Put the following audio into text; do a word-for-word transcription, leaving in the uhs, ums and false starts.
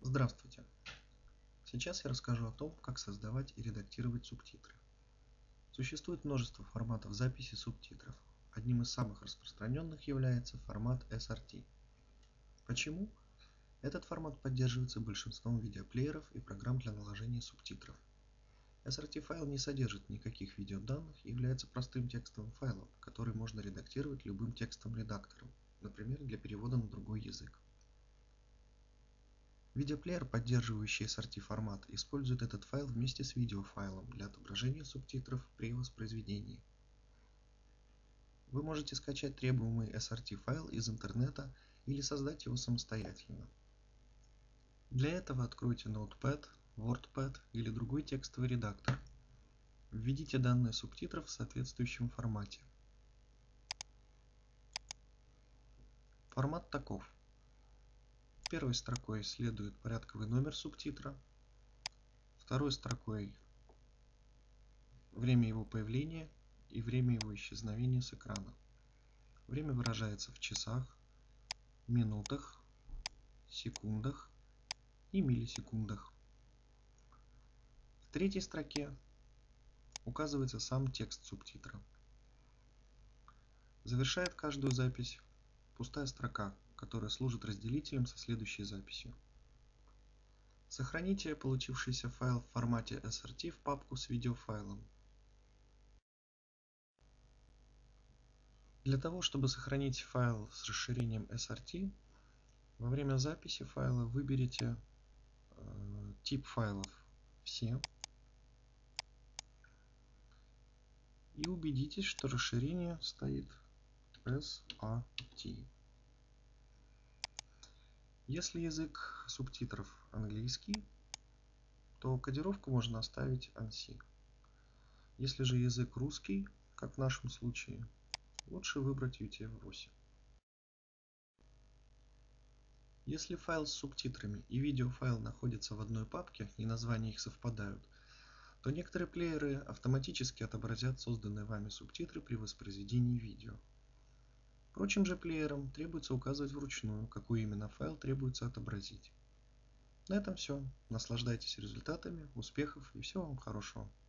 Здравствуйте! Сейчас я расскажу о том, как создавать и редактировать субтитры. Существует множество форматов записи субтитров. Одним из самых распространенных является формат эс ар ти. Почему? Этот формат поддерживается большинством видеоплееров и программ для наложения субтитров. эс ар ти файл не содержит никаких видеоданных и является простым текстовым файлом, который можно редактировать любым текстовым редактором, например, для перевода на другой язык. Видеоплеер, поддерживающий эс ар ти формат, использует этот файл вместе с видеофайлом для отображения субтитров при воспроизведении. Вы можете скачать требуемый эс ар ти файл из интернета или создать его самостоятельно. Для этого откройте Notepad, WordPad или другой текстовый редактор. Введите данные субтитров в соответствующем формате. Формат таков. Первой строкой следует порядковый номер субтитра, второй строкой время его появления и время его исчезновения с экрана. Время выражается в часах, минутах, секундах и миллисекундах. В третьей строке указывается сам текст субтитра. Завершает каждую запись пустая строка, которая служит разделителем со следующей записью. Сохраните получившийся файл в формате эс ар ти в папку с видеофайлом. Для того, чтобы сохранить файл с расширением эс ар ти, во время записи файла выберите э, тип файлов «Все» и убедитесь, что расширение стоит эс ар ти. Если язык субтитров английский, то кодировку можно оставить эй эн си. Если же язык русский, как в нашем случае, лучше выбрать ю ти эф восемь. Если файл с субтитрами и видеофайл находятся в одной папке и названия их совпадают, то некоторые плееры автоматически отобразят созданные вами субтитры при воспроизведении видео. Прочим же плеерам требуется указывать вручную, какой именно файл требуется отобразить. На этом все. Наслаждайтесь результатами, успехов и всего вам хорошего.